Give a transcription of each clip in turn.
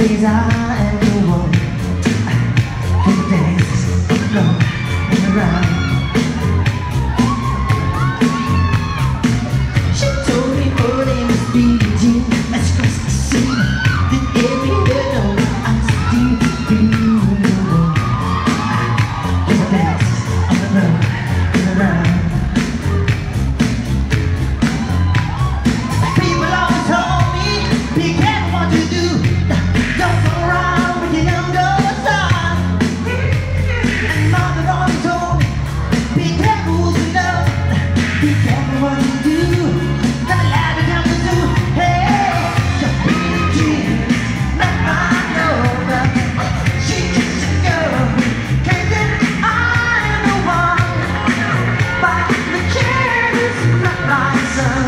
says I am the one who dances alone and around. She told me her name is Billie, as close to see that every girl I still feel the one who dances alone and around. People always told me, be careful what you do. Don't go around with your younger son. And mother always told me, be careful who you love. Be careful what you do. Never let it come to do. Hey, don't be a dream, not my lover. She's just a girl who can't think I am the one. But the kid is not my son.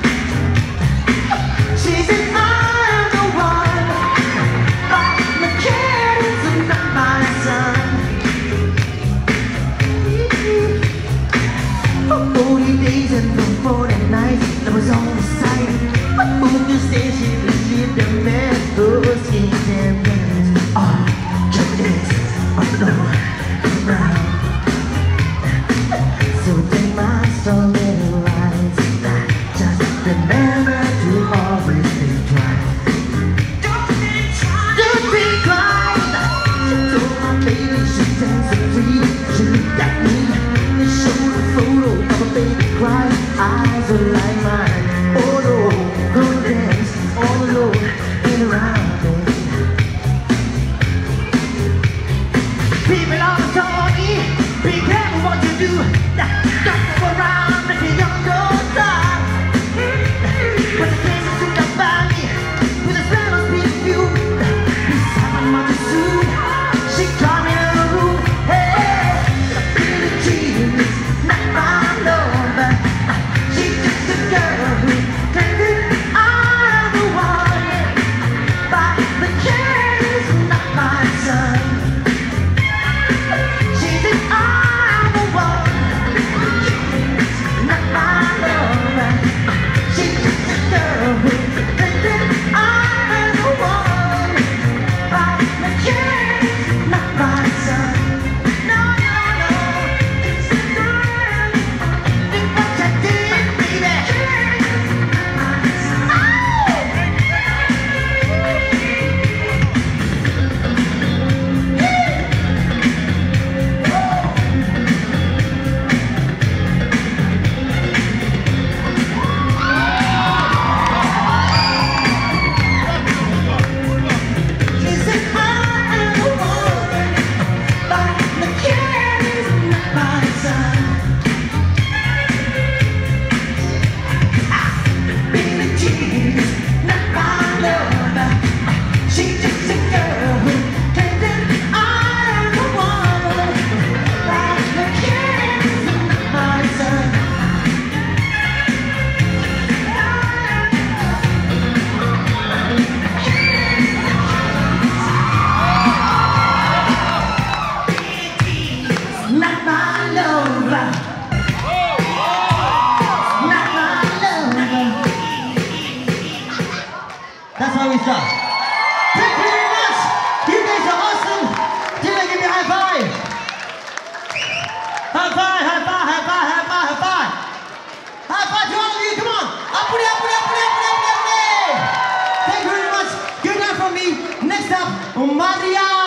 She said I am the one, but the kid is not my son. For 40 days and for 40 nights, I was on the side. But who could say she received the man who's in their hands? Oh, just is, but no, around. So take my story to rise. Just remember to always think twice. Don't think twice. She told my baby she danced free. She looked at me and showed a photo of a baby crying. Eyes are like mine. Oh no, go dance all alone and around me. People always told me, be careful what you do. Don't go around with your younger son. But the places took up by me, with a smell of sweet perfume. Beside my mother soon, she called me in her room. Hey, the Billie Jean is not my lover. She's just a girl who thinks I am the one. But the kid is not my son. She said I am the one. Not my lover. She's just a girl who thinks I am the one. But the kid is not my son. No, no, no. Look what you did, baby. She said I am the one, but the kid is not my son. Billie Jean is not my lover. She's just a girl who thinks I am the one, but the kid is not my son. Not my lover. Not my lover. That's how we start. Thank you very much. You guys are awesome. Did I give you a high five? High five, high five, high five, high five, high five. High five to all of you. Come on. Up, up, up, up, up, up, up, up. Thank you very much. Good night from me. Next up, Maria.